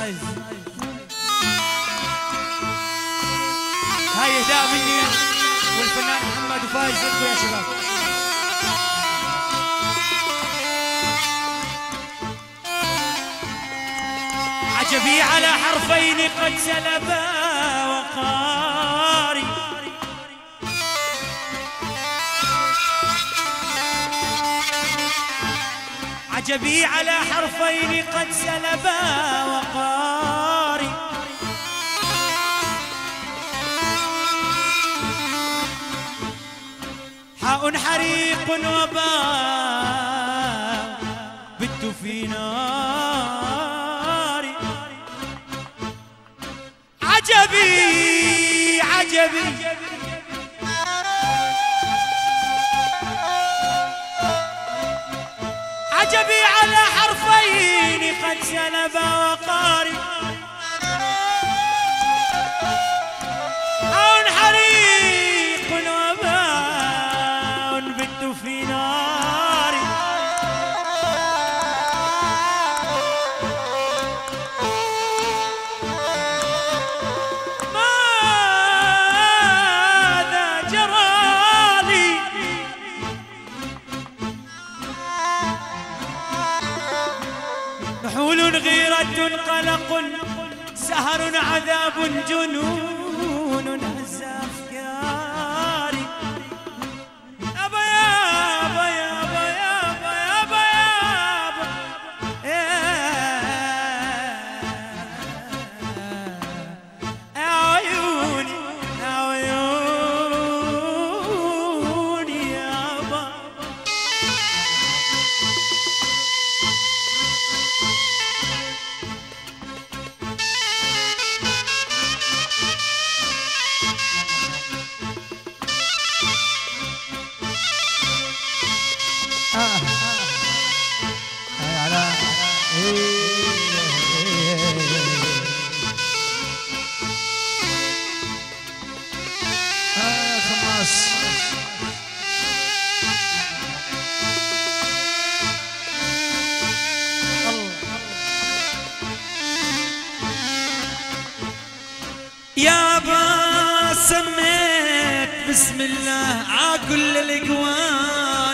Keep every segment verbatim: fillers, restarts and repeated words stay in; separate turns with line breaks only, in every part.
هاي اهداء مني والفنان محمد وفايز لكم يا شباب. عجبي على حرفين قد سلبا وقاري، عجبي على حرفين قد سلبا وقاري، حاء حريق وباء بت في ناري. عجبي عجبي عجبي على حرفين قد سلبا وقاري، حاء حريق وباء بت في ناري. ماذا جرى لي نحول غيرة قلق سهر عذاب جنون هز أفكاري. يابا يابا يابا يابا يابا يابا يا عيوني يا عيوني يابا. آه هاي على آه خماس. يابا سميت بسم الله عاكل الاقوال،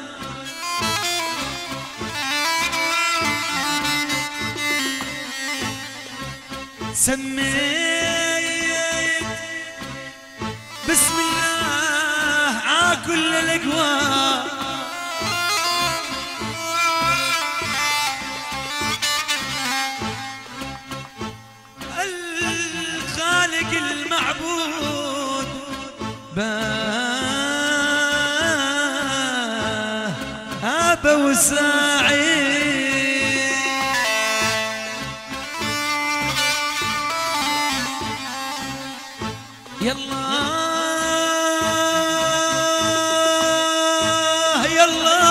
سميت بسم الله عاكل الاقوال. الخالق المعبود باه ابا وساعي. يلا يلا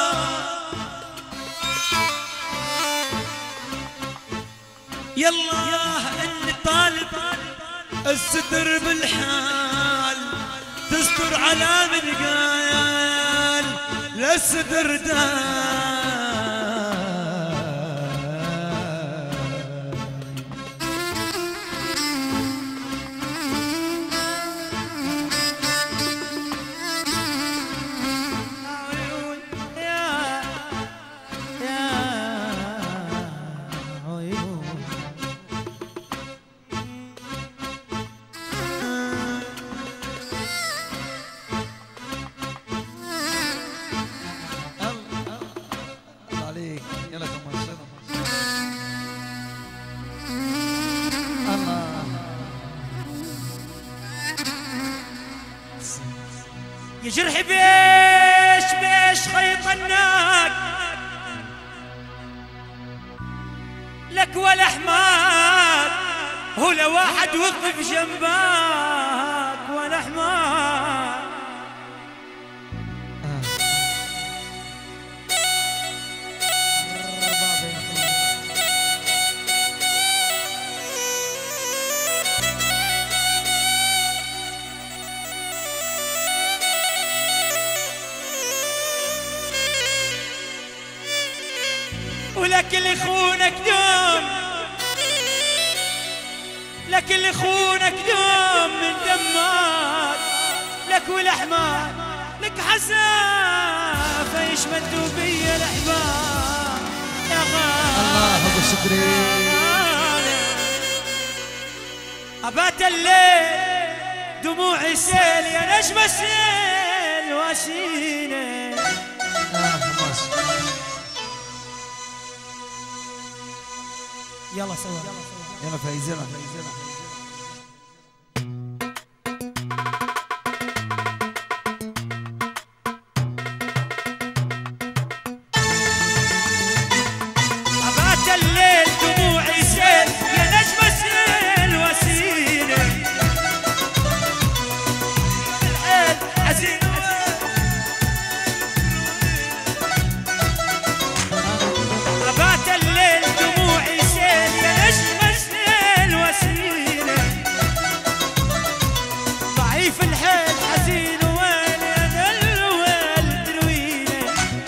يلا اني طالب الستر بالحال، تستر على من قال للستر دال. يا جرحي بيش بيش خيطناك لك ولا حماد، هو لو واحد وقف جنبك ولا حماد. ولك اللي يخونك دوم لك اللي خونك دوم من دمار، لك والاحمال لك حسافه يشمدوا بي الاحباب يا غالي.
الله ابو شكري.
ابات الليل دموعي سيل يا نجم السيل واسيني.
اه ماشي.
يلا سوا
يلا فايزنا.
ابات الليل دموعي سيل يا نجم السيل واسيني. الحيل حزين ابات الليل دموعي سيل يا نجم السيل واسيني. ضعيف الحيل حزين وين يا الويل ترويني.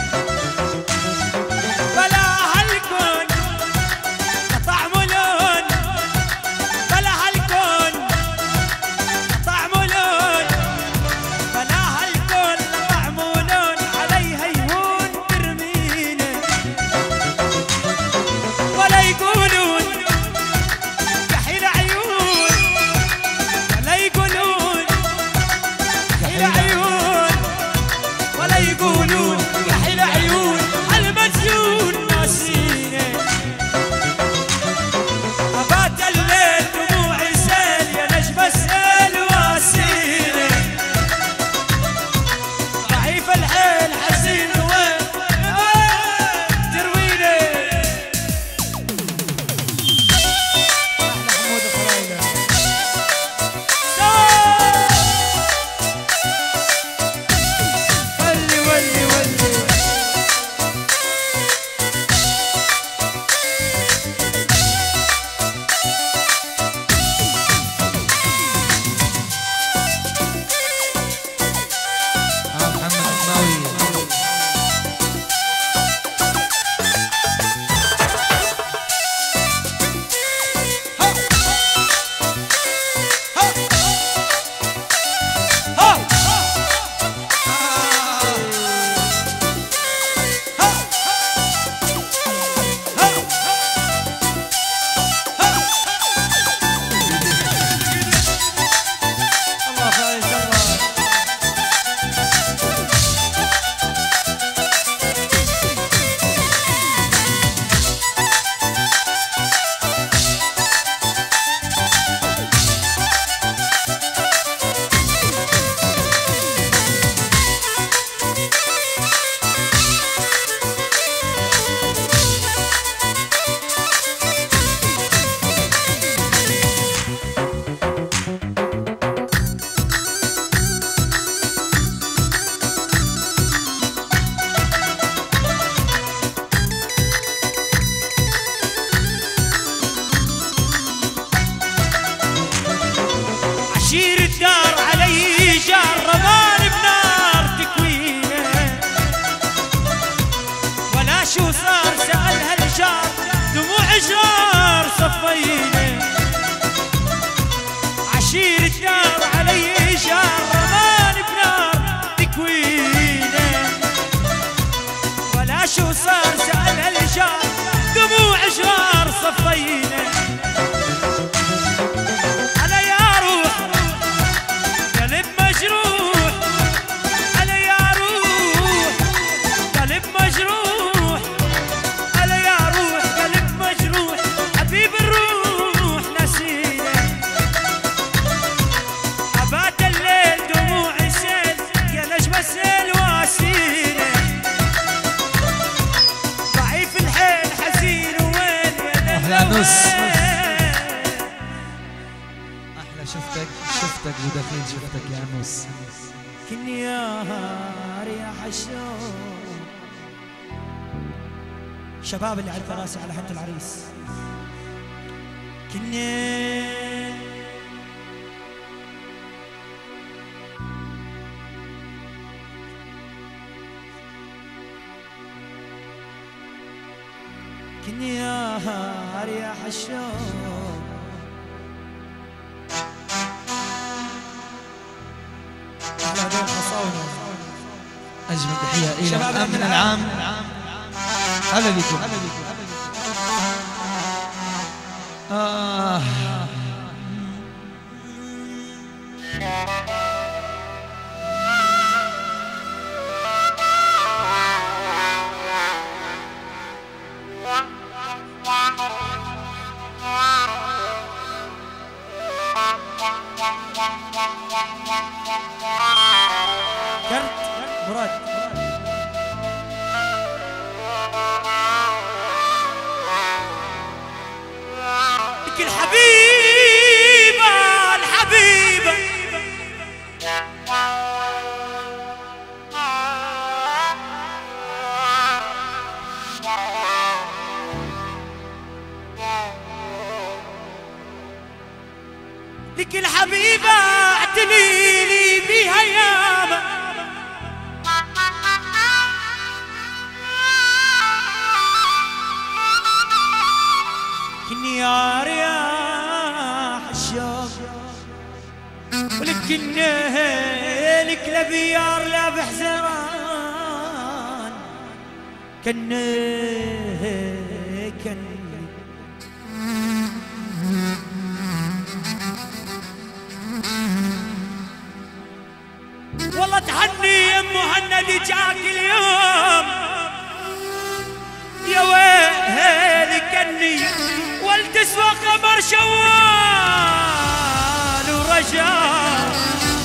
بلا هالكون طعم لون، بلا هالكون طعم لون، بلا هالكون طعم لون عليها يهون ترميني. ولا يقولون كحيل عيون، ولا يقولون كحيل عيون، ولا يقولون كحيل عيون المجنون ناسيني. أبات الليل دموعي سيل يا نجم السيل واسيني. ضعيف الحيل حزين وين ترويني. أحلى حمود الخلايلة ولي ولي ولي.
اه محمد عماوي.
الله فايز الله. عشير الدار علي جار رمان بنار تكوينه. ولا شو صار سألها الجار دموع جار صفينه. عشير الدار علي جار رمان بنار تكوينه. ولا شو صار سألها الجار دموع جار صفينه. أنا يا روح قلب مجروح، أنا يا روح قلب مجروح، أنا يا روح قلب مجروح حبيب الروح نسيني. أبات الليل دموعي سيل يا نجم السيل واسيني. ضعيف الحيل حزين وين يا
أحلى نص.
وين.
احلى شفتك شفتك ودخيل شفتك يا نص.
كني يا رياح الشوق. شباب اللي على الكراسي على حد العريس. كني كني يا رياح الشوق
أجمل تحية إلى
شباب
الأمن العام. هلا بكم. آه
كرت مراد لك الحبيبة الحبيبة لك الحبيبة اعتنيني بيها ياما كني يا رياح الشوق ولك كنه لك لا بيار لا بحزران كنه كنه والله تهني يا مهند جاك اليوم يا ويلي كني والتسوى قمر شوال ورجال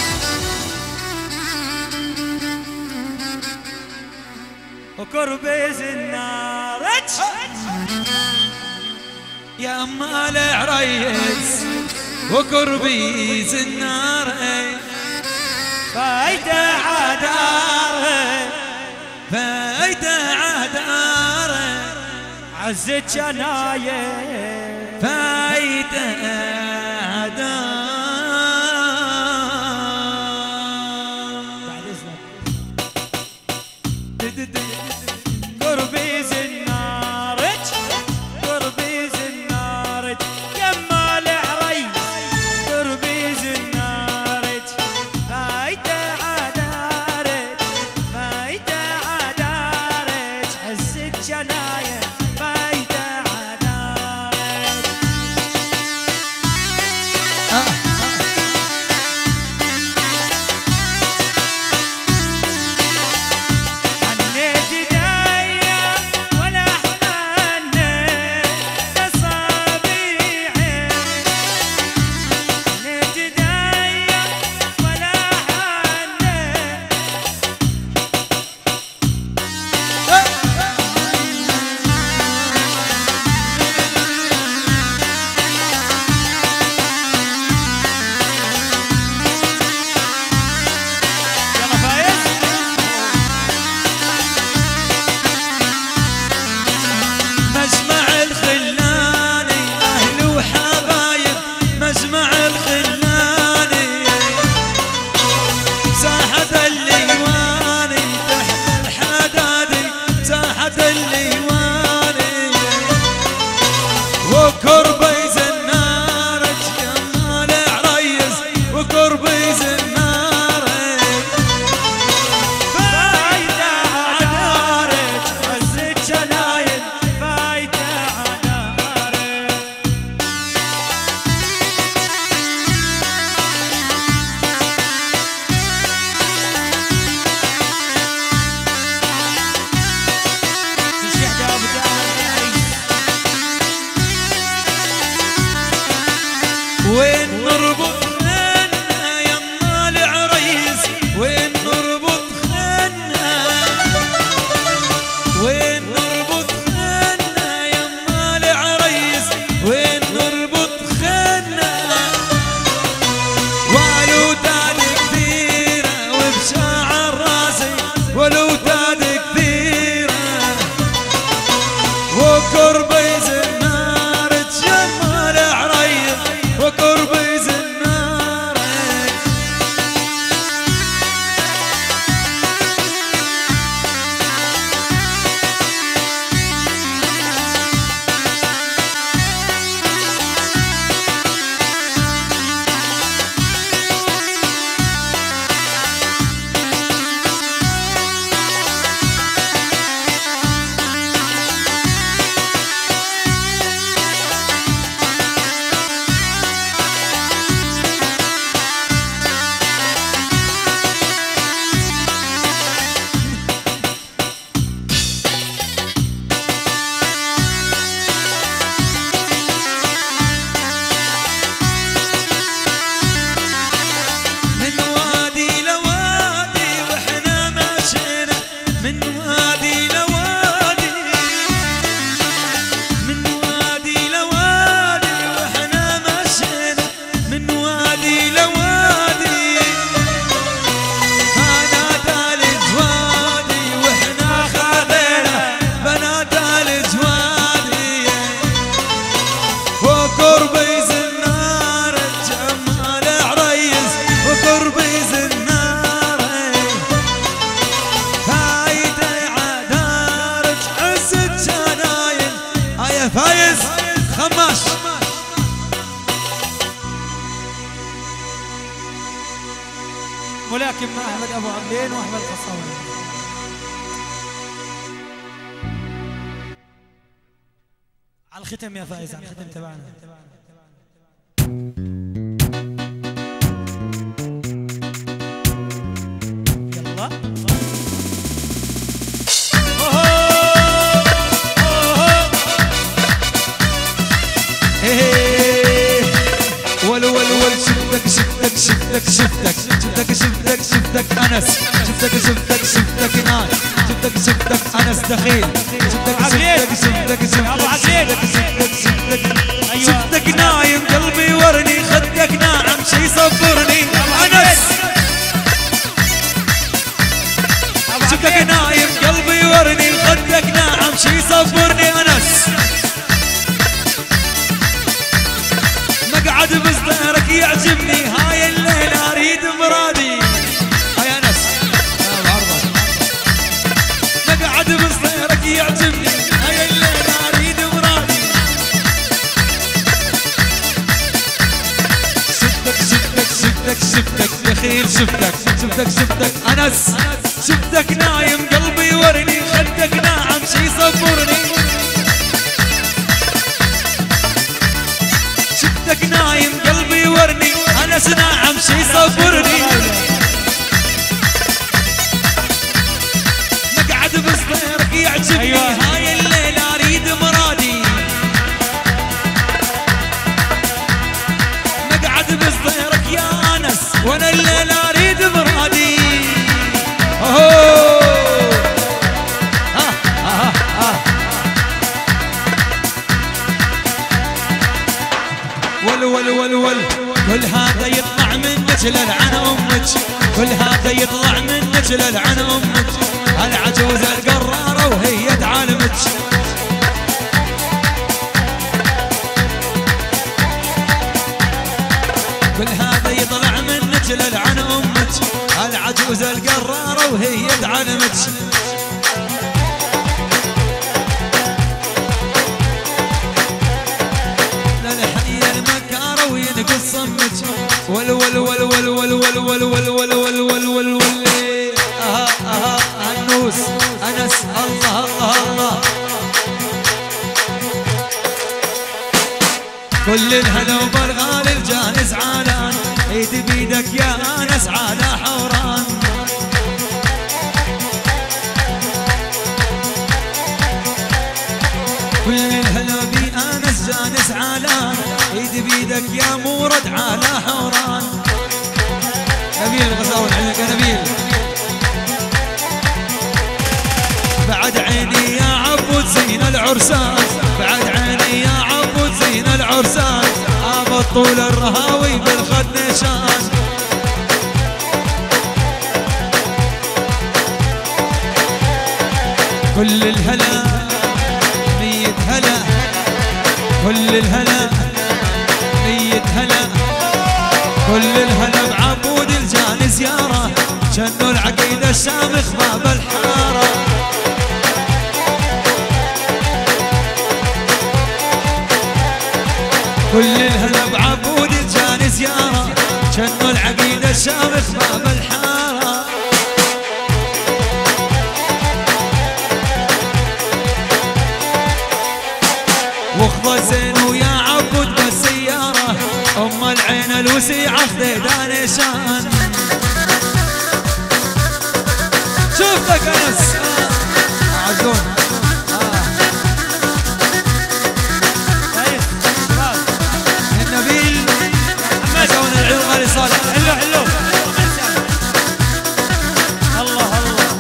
وكربيز النار
يا أما العريس وكربيز النار
فايدة عداره
فايدة عداره
عزت شنايه
فايدة عداره
بعد اذنك قربيز النار قربيز النار يما العريس قربيز النار فايدة عدارك فايدة عدارك عزت شنايه فايدة عدارك حنيت ايديا ولا حنيت اصابيعي حنيت ايديا ولا حنيت يلا فايز
مجمع الخلاني أهل وحبايب مجمع الخلاني ساحة الليواني تحت الحدادي ساحة الليواني وكربيز النار جمال عريس وكربيز النار
فايدة عدارك عزت شنايل فايدة عدارك تشيح داب دار العريس
يا فايز خماش.
ملاكم مع احمد ابو عبدين واحمد القصاوي. على الختم يا فايز، على الختم تبعنا. يلا
ول ول ول شفتك شفتك شفتك شفتك شفتك شفتك شفتك انس، شفتك شفتك شفتك ناي، شفتك شفتك انس دخيل، شفتك شفتك شفتك شفتك شفتك شفتك شفتك نايم قلبي ورني، خدك ناعم شي يصبرني انس، شفتك نايم قلبي ورني، خدك ناعم شي يصبرني انس، مقعد بصدرك يعجبني، هاي الليلة اريد مرادي، هاي انس مقعد بصدرك يعجبني، هاي الليلة اريد مرادي، شفتك شفتك شفتك شفتك دخيل، شفتك شفتك شفتك انس، شفتك نايم قلبي ورني، خدك ناعم شي يصبرني، شفتك نايم قلبي ورني، انس ناعم شي يصبرني، مقعد بصدرك يعجبني، هاي الليلة اريد مرادي، مقعد بصدرك يا انس، وانا الليلة اريد مرادي، اوه ها ها ها ول ول ول ول كل هذا يطلع منك للعن امك، كل هذا يطلع منك للعن امك، العجوز القرارة وهي تعلمك، كل هذا يطلع منك للعن امك، العجوز القرارة وهي تعلمك، وينقص صمك ول ول ول ول ول ول ول ول ول ول ول ول ول اها اها النوس انس الله الله الله، كل الهلا وبالغالي الجانس عالان، ايد بيدك يا انس على حوران، كل الهلا بي انس جانس عالان، ايد بيدك يا مورد على حوران، نبيل الغزاوي عندك يا نبيل، بعد عيني يا عبود زين العرسان، بعد عيني يا عبود زين العرسان، ابى طول الرهاوي بالخد نشان، كل الهلا ميت هلا، كل الهلا ميت هلا، كل الهلا بعبود الجاني زيارة، شنو العقيدة الشامخ باب الحارة، كل الهلا بعبود الجاني زيارة، شنو العقيدة الشامخ باب الحارة، واخذ زين ويا عبود بالسيارة، ام العين الوسيعة خذيدان شان، شفتك انس عزون النبيل مسوون العيون غالي صالح، حلو حلو الله الله،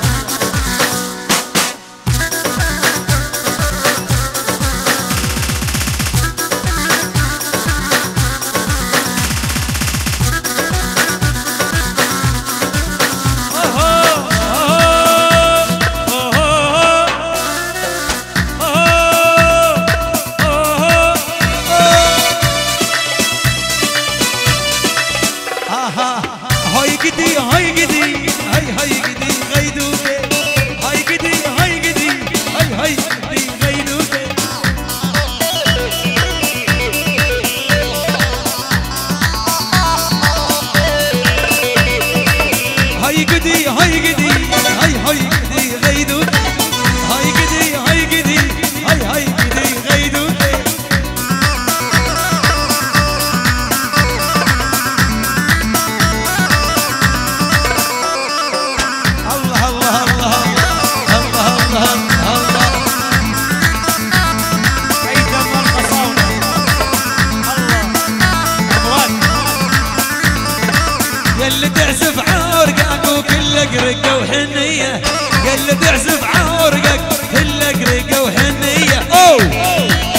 اللي تعزف عورقك كله قرقه وهنيه. اوه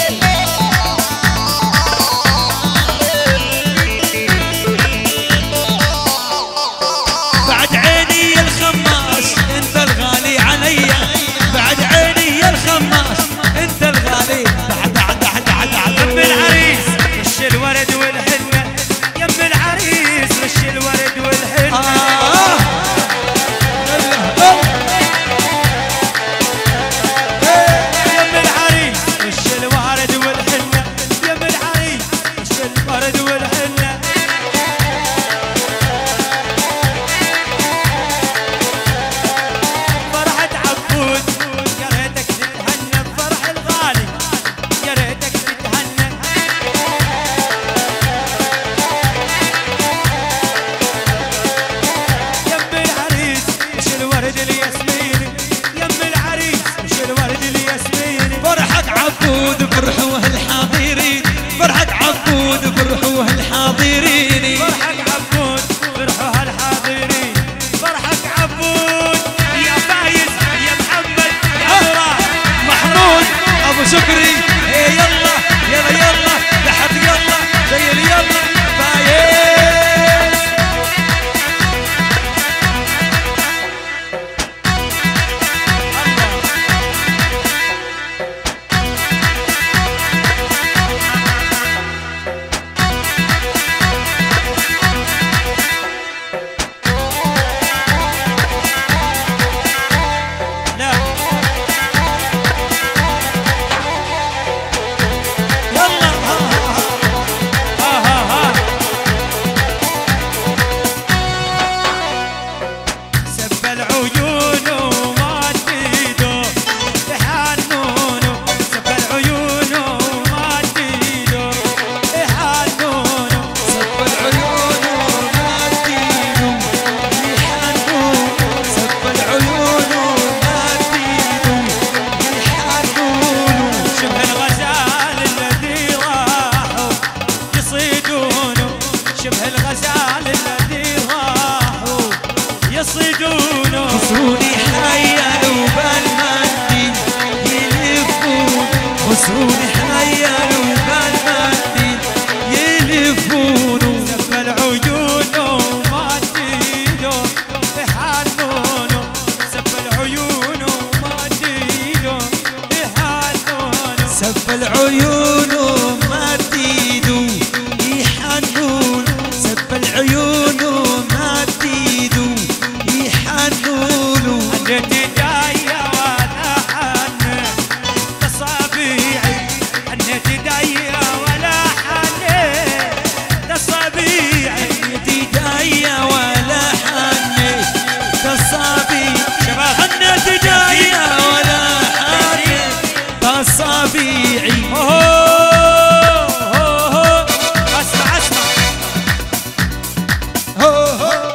بعد عيني يا الخماس انت الغالي عليا، بعد عيني يا الخماس انت الغالي. بعد بعد بعد بعد
يم العريس رش الورد والحنة، يم العريس رش الورد والحنة.
آه.
يم العريس رش الورد والحنة، يم العريس رش الورد والحنة. فرحة عبود يا ريتك تتهنى بفرح الغالي، يا ريتك تتهنى. يم العريس مش الورد الياسميني، يم العريس مش الورد الياسميني.
فرحة عبود فرحوها الحاضرين، فرحة عبود فرحوها الحاضرين،
فرحك عبود فرحوها الحاضرين. فرحك عبود يا فايز يا محمد يا مراد
محمود ابو شكري. إيه يلا يلا يلا تحت يلا زي اللي يلا فايز.
لا
يلا
ها ها ها. سب العيون وما تفيدو يحنونو، سب العيون وما تفيدو يحنونو.
سب العيون وما تدينو يحنون، سب العيون وما تدينو يحنون.
شبه الغزال الذي راحوا يصيدونه، شبه الغزال الذي راحوا يصيدونه.
خصوني حيالوا بالمنديل يلفون، خصوني حيالوا بالمنديل يلفون.
سب العيون وما تزيدو يحنونه، سب العيون وما تزيدو يحنونه.
سب العيون وما تزيدوا يحنون، سب العيون وما تزيدوا يحنون.
حنيت ايديا ولا حنيت تصابيعي، حنيت ايديا ولا حنيت تصابيعي.
ايديا ولا حنيت تصابيع،
شباب
حنيت ايديا ولا حنيت تصابيعي.
اوه اوه اسمع اسمع.
هو هو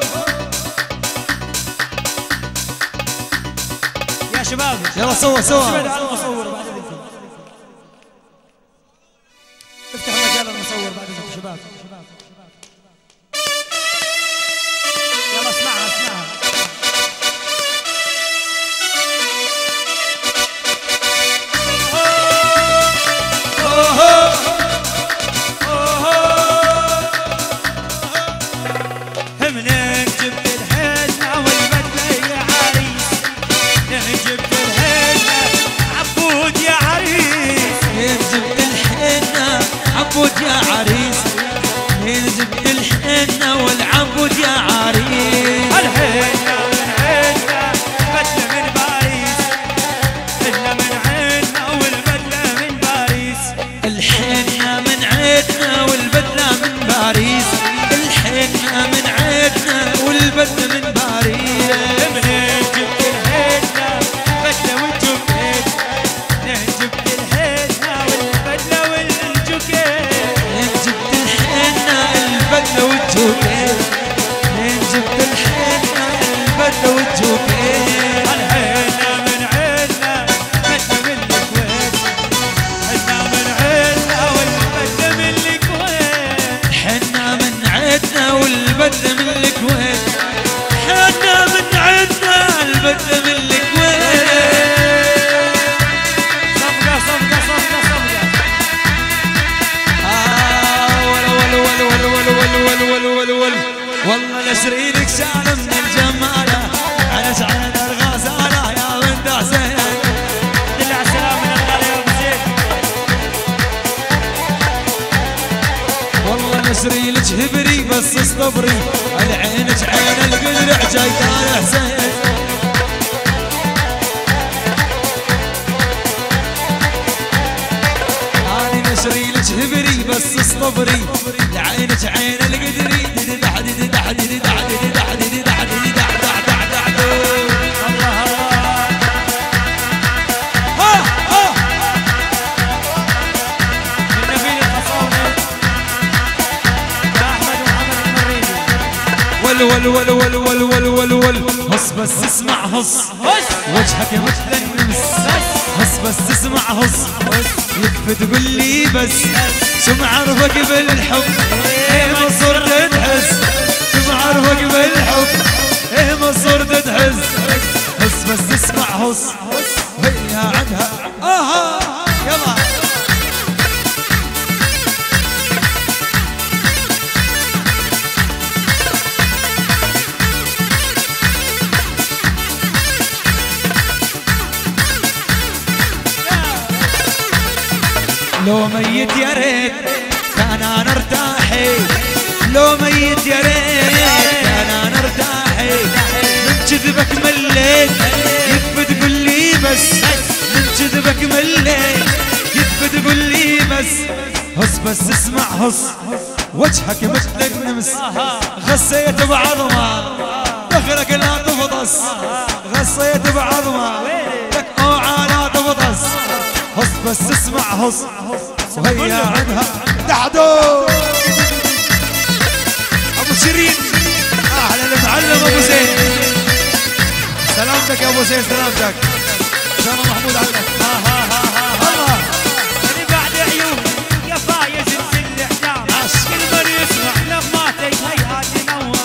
يا شباب
يلا سوا سوا.
ابعد على المصور بعد اذنكم، افتحوا مجال المصور بعد اذنكم شباب. يلا اسمعها اسمعها. منين جبت الحنة والبدلة يا عريس، منين جبت الحنة عبود يا عريس.
مين جبت الحنة عبود يا عريس، مين جبت الحنة والعبود يا عريس.
الحنة من عنا بدلة من باريس، الحنة من عنا والبدلة من باريس.
الحنة من عيدنا والبدلة من باريس، الحنة من عيدنا والبدلة من باريس.
منين جبت الحنة بدلة والجوكيت، منين جبت الحنة والبدلة والجوكيت.
مين جبت الحنة البدلة والجوكيت، مين جبت الحنة البدلة والجوكيت.
الحنة من عنا بدلة من الكويت، حنة من عنا والبدلة من الكويت.
حنا من عيدنا والبدلة من الكويت. نسري لك هبري بس اصطبري، على عينك عين القدر عجايتها يا حسين. انا نسري لك هبري بس اصطبري، لعينك عين القدري ددح ددح ددح ددح ددح ددح دح دح دح
الله الله.
ها ها
من نبيل الخصاوي يا احمد ومحمد المريدي.
ول ول ول ول ول ول ول ول هص بس اسمع هص، وجهك مثل النمس، هص بس اسمع هص، يكفي تقول لي بس شو معرفك بالحب، ايه ما صرت تحس، شو معرفك بالحب، ايه ما صرت تحس، هص بس اسمع هص، هي عندها اها يلا. لو ميت يا ريت كان انا ارتاحي، لو ميت يا ريت كان انا ارتاحي، من كذبك مليت يكفي تقول لي بس، من كذبك مليت يكفي تقول لي بس، هص بس اسمع هص، وجهك مثل النمس، غسيت بعظمه دخلك لا تفطس، غسيت بعظمه لك اوعى لا تفطس، هص بس اسمع هص، وهي عندها دحدو. ابو شيرين اهلا المعلم ابو زين، سلامتك يا ابو زين سلامتك، ان شاء الله محمود عنك.
ها ها ها ها الله. اللي بعد عيون يا فايز انزل الاحلام، كل من يسمع لماتك هيهات ينور.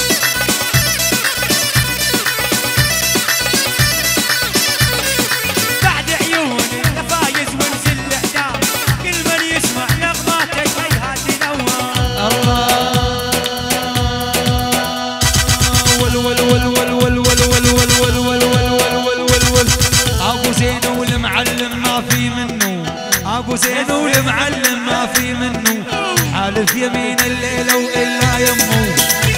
بعد عيون يا فايز وانزل الاحلام، كل من يسمع لماتك هيهات ينور.
الله ول ول ول ول ول ول ول ول ول ول ول ول ول ابو زين والمعلم ما في منه، ابو زين والمعلم ما في منه، حالف يمين الليله والا يمه.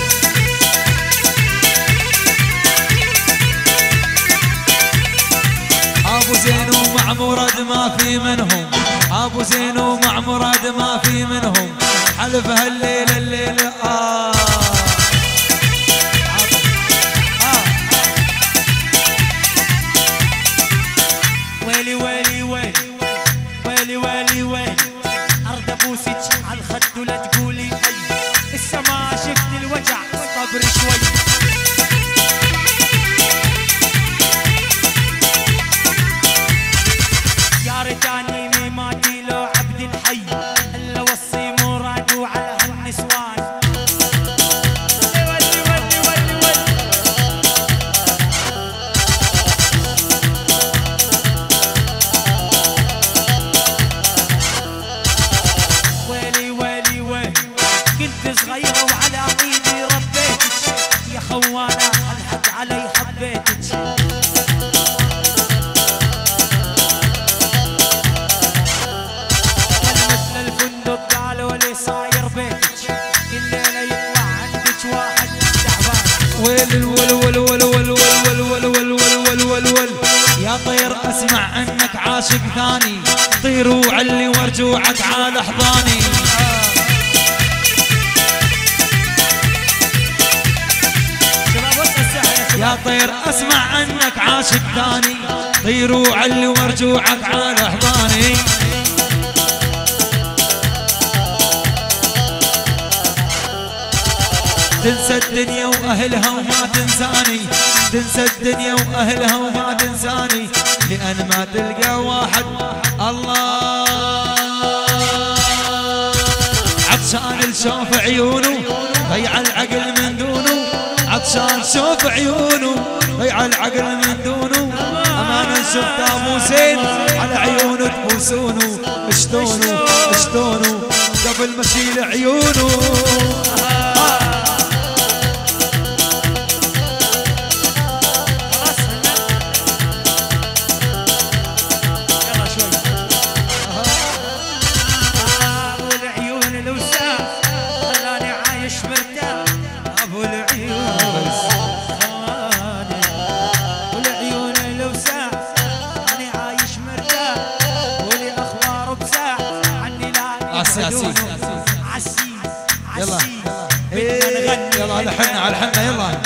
ابو زين ومع مراد ما في منهم، ابو زين ومع مراد ما في منهم، حلف هالليله الليله آه. آه.
ويلي ويلي ويلي ويلي ويلي ويلي، ارض ابوسك على الخد ولا تقولي اي، لسه ما شفت الوجع صبر شوي. يا ريتاني ميماتي لو عبد الحي، الا وصي مراده على هالنسوان. ولي ولي ولي ولي ويلي ويلي ويلي، كنت صغيرة وعلى ايدي ربيتك، يا خوانة الحق علي حبيتك. مثل الفندق قالوا لي صاير بيتك، كل ليلة يطلع عندك واحد تعبان.
ويل الول ول ول ول ول ول ول ول ول ول ول ول يا طير اسمع انك عاشق ثاني، طير وعلي ورجوعك على احضاني. يا طير اسمع انك عاشق ثاني، طير وعلي ورجوعك على احضاني. تنسى الدنيا واهلها وما تنساني، تنسى الدنيا واهلها وما تنساني، لان ما تلقى واحد الله عطشان الشوف عيونه ضيع العقل من دونه، عطشان شوف عيونه ضيع العقل من دونه. امانه شفت ابو زين على عيونه تبوسونه، اشتونه اشتونه قبل ما اشيل عيونه. سياسي.
عسي
يلا
عسي
إيه،
بدنا نغني
يلا على حنا على حنا يلا.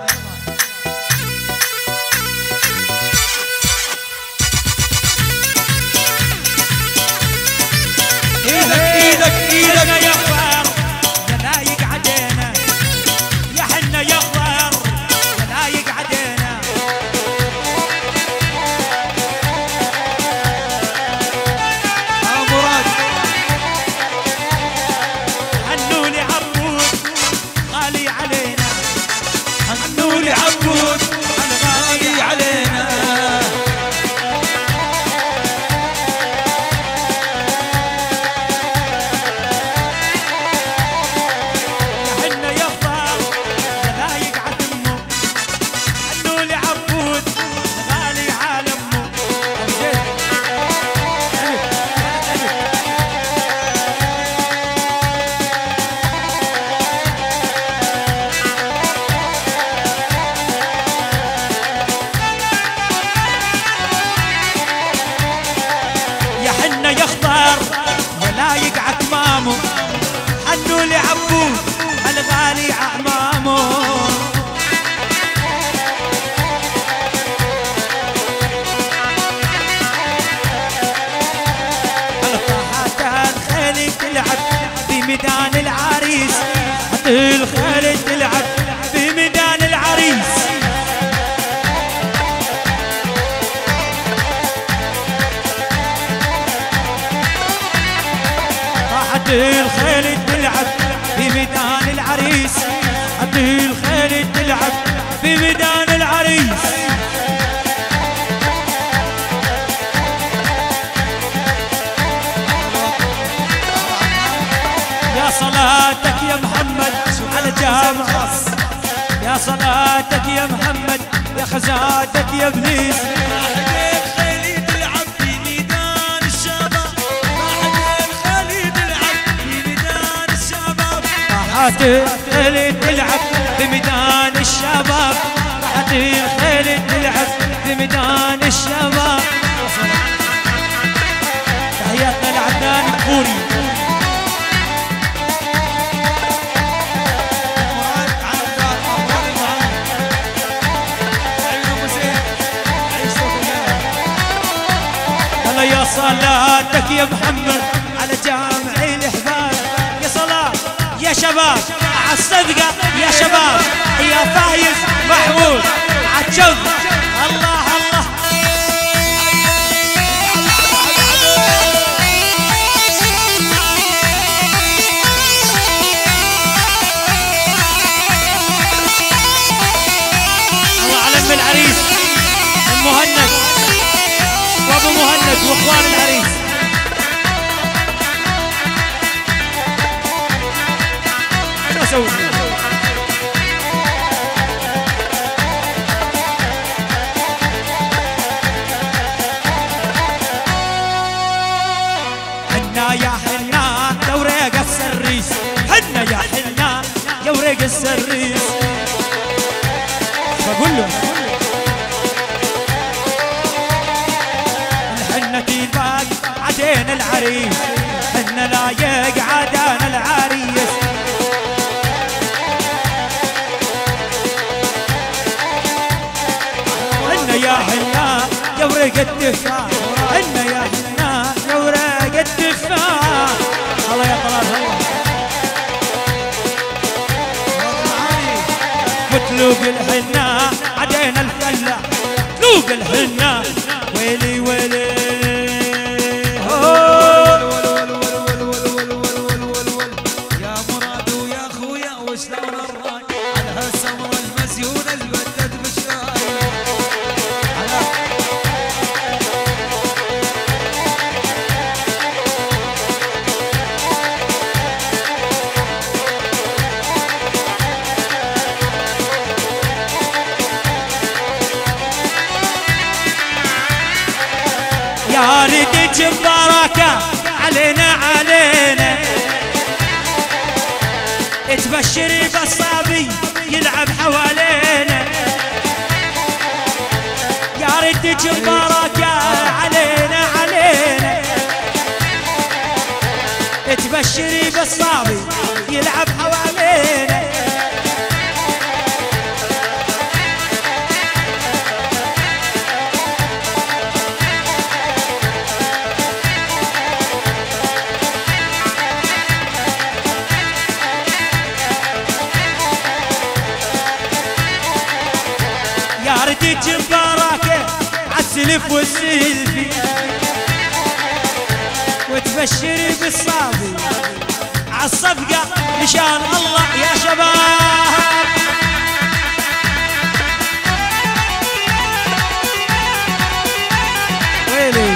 ايدك ايدك ايدك
يا خوار يا لايق علينا، يا حنا يا خوار يا لايق علينا.
اه مراد
هنولي عبود غالي علينا،
هنولي عبود غالي علينا.
حنا يا خوار يا لايق عدمه، هنولي عبود غالي عالمه. يا حنا يا خضار ولايق عكمامه، حنولي عبود الغالي عمامه. الطاحات الخيل تلعب بميدان العريس، الخيل تلعب بميدان العريس. طاحت الخيل تلعب بميدان العريس، طاحت الخيل تلعب بميدان العريس. يا صلاتك يا محمد على جامع، يا صلاتك يا محمد يا خزاتك يا ابليس. راحت الخيل تلعب بميدان الشباب، راحت الخيل تلعب بميدان الشباب. تحياتنا لعدنان الكوري. هلا يا صلاتك يا محمد على جامع الحباب، يا صلاة يا شباب عالصدقة يا شباب، يا فايز محمود عالجوز. الله الله الله على ام العريس ام مهند وابو مهند واخوان العريس. شو اسوي؟ حنا يا حنا يا وريق السريس، حنا يا حنا يا وريق السريس. بقول له الحنة تباق عدين العريس، حنا لايق عدان العريس. حنا يا حنا يا وريق التفاح، حنا يا حنا يا وريق التفاح. الله يا طلال الله وتلوق الحنا عدين الفلاح، تلوق الحنا ويلي ويلي.
يا مراد ويا خويا وشلون الراي على هالسمرة المزيونة الودد بشراي.
يا ريتك ببركة علينا علينا، تبشري بالصبي يلعب حوالينا. يا ريتك ببركة علينا علينا، تبشري بالصابي يلعب حوالينا. يا رديت مباركة عالسلف والسلفي وتبشري بالصافي عالصفقة إن شاء الله يا شباب. ويلي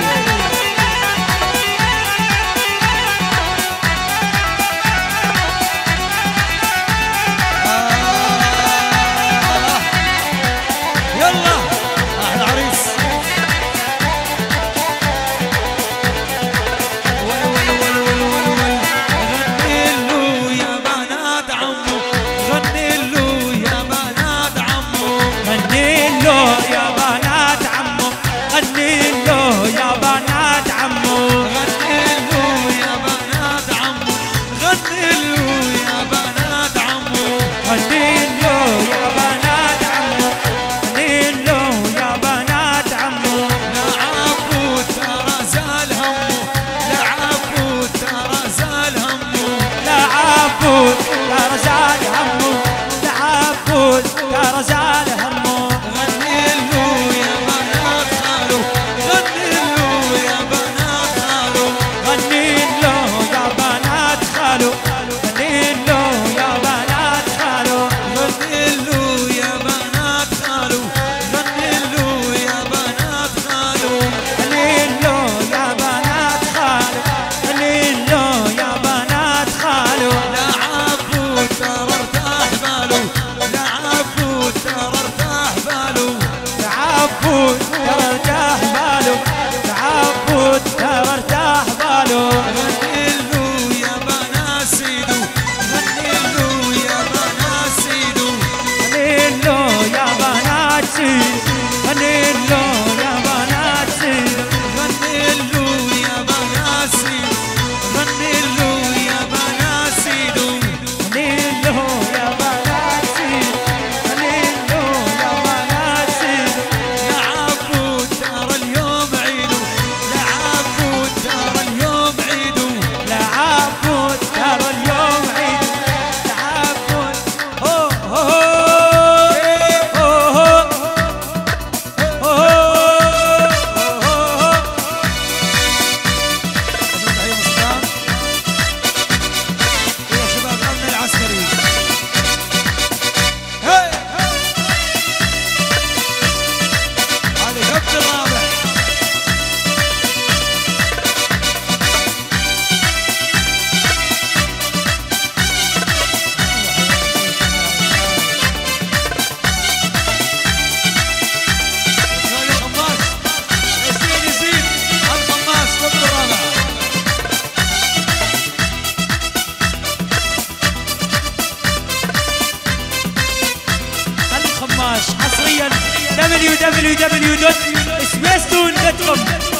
حصريا دبليو دبليو دبليو دوت سبيستون دوت كوم.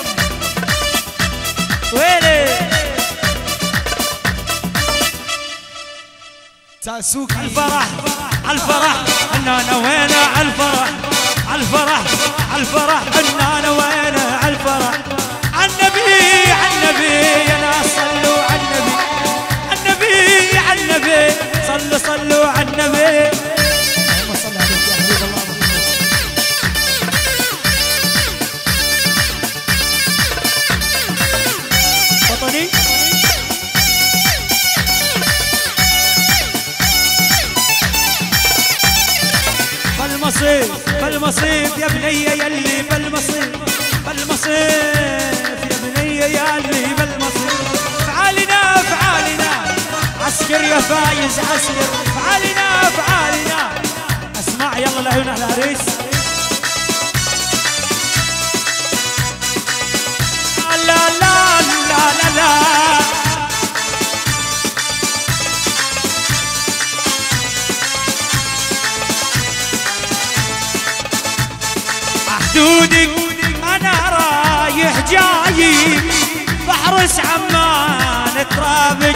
ويلي
ساسوكي
الفرح الفرح انا وينا الفرح الفرح الفرح انا وينا الفرح. عالنبي عالنبي يا ناس صلوا عالنبي عالنبي عالنبي صلوا صلوا عالنبي. وطني بالمصيف بالمصيف يا بنية يلي بالمصيف بالمصيف يا بنية يلي بالمصيف. فعالنا فعالنا عسكر يا فايز عسكر فعالنا فعالنا. اسمع يلا العيون على العريس. لا لا لا لا لا حدودك انا رايح جاي بحرس عمان ترابك